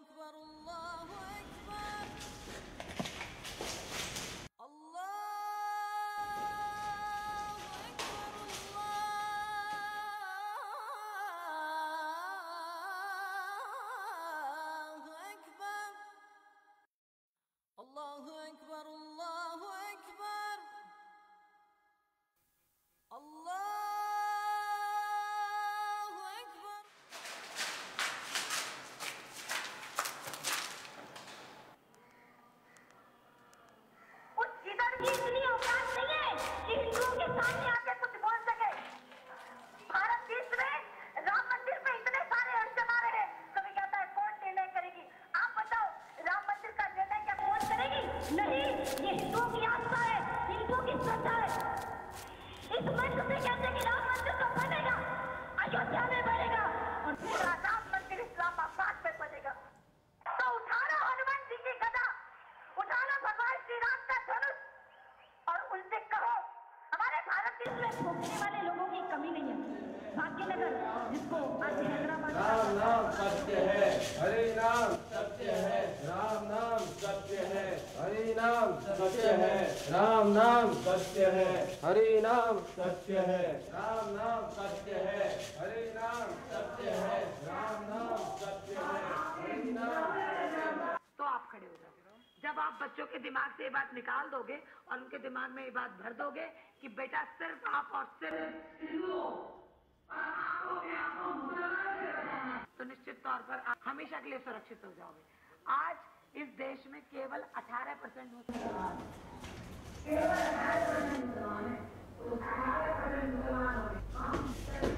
अकबर अल्लाहु अकबर अल्लाहु अकबर अल्लाहु अकबर अल्लाहु अकबर अल्लाहु अकबर। उस जिधर की इतनी औकात नहीं है कि हिंदुओं के सामने आके कुछ बोल सके। भारत देश में राम मंदिर पे इतने सारे अड़चन आ रहे हैं, कभी कहता है कौन निर्णय करेगी। आप बताओ राम मंदिर का निर्णय क्या कौन करेगी? नहीं, ये हिंदुओं की आस्था है, हिंदुओं की श्रद्धा है। इस मंच से कहते हैं कि राम मंदिर तो बनेगा, अयोध्या में बनेगा और पूरा राम मंदिर इस्लामाबाद में बनेगा। तो उठाना हनुमान जी की गदा, उठाना भगवान श्री राम का धनुष और उनसे कहो हमारे भारत देश में भोगने वाले लोगों की कमी नहीं है। भाग्यनगर जिसको आज हैदराबाद राम नाम सत्य है, हरि नाम सत्य है, राम नाम सत्य है, हरि नाम सत्य है, राम नाम सत्य है, हरि नाम सत्य है, राम नाम सत्य है, हरि नाम सत्य है, राम नाम सत्य है, हरि नाम। तो आप खड़े हो जाओ। जब आप बच्चों के दिमाग से ये बात निकाल दोगे और उनके दिमाग में ये बात भर दोगे कि बेटा सिर्फ आप और सिर्फ तो निश्चित तौर पर आप हमेशा के लिए सुरक्षित हो जाओगे। आज इस देश में केवल 18% मुसलमान हैं। केवल 18% मुसलमान हैं।